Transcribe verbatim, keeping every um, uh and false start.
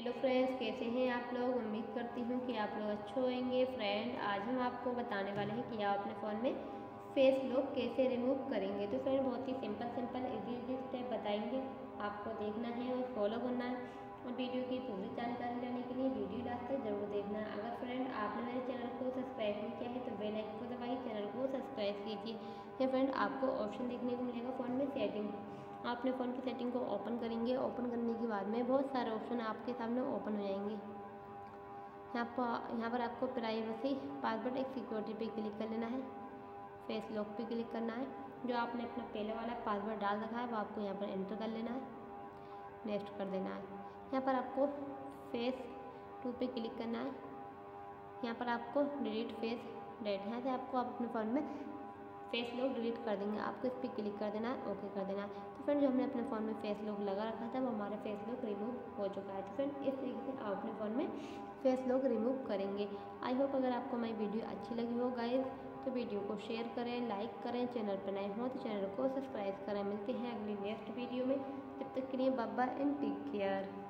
Hello friends, कैसे हैं आप लोग। उम्मीद करती हूँ कि आप लोग अच्छे होंगे। फ्रेंड, आज हम आपको बताने वाले हैं कि आप अपने फ़ोन में फेस लॉक कैसे रिमूव करेंगे। तो फ्रेंड, बहुत ही simple simple easy easy step बताएंगे, आपको देखना है और फॉलो करना है। और वीडियो की पूरी जानकारी लेने के लिए वीडियो लास्ट तक जरूर देखना है। अगर फ्रेंड आपने मेरे चैनल को सब्सक्राइब नहीं किया है तो बेल आइकन को दबाइए, चैनल को सब्सक्राइब कीजिए। ये फ्रेंड, आपको ऑप्शन देखने को मिलेगा फ़ोन में सेटिंग। आप अपने फ़ोन की सेटिंग को ओपन करेंगे। ओपन करने के बाद में बहुत सारे ऑप्शन आपके सामने ओपन हो जाएंगे। यहाँ पर यहाँ पर आपको प्राइवेसी, पासवर्ड, एक सिक्योरिटी पे क्लिक कर लेना है। फेस लॉक पे क्लिक करना है। जो आपने अपना पहले वाला पासवर्ड डाल रखा है वो आपको यहाँ पर एंटर कर लेना है। नेक्स्ट कर देना है। यहाँ पर आपको फेस टू पे क्लिक करना है। यहाँ पर आपको डिलीट फेस डेट, यहाँ से आपको आप अपने फ़ोन में फेस लॉक डिलीट कर देंगे। आपको इस पर क्लिक कर देना है, ओके कर देना है। तो फ्रेंड, जो हमने अपने फ़ोन में फेस लॉक लगा रखा था वो हमारा फेस लॉक रिमूव हो चुका है। तो फ्रेंड, इस तरीके से आप अपने फ़ोन में फेस लॉक रिमूव करेंगे। आई होप अगर आपको मेरी वीडियो अच्छी लगी हो गाइस तो वीडियो को शेयर करें, लाइक करें। चैनल पर नए हो तो चैनल को सब्सक्राइब करें। मिलते हैं अगली नेक्स्ट वीडियो में। तब तक के लिए bye bye and take care.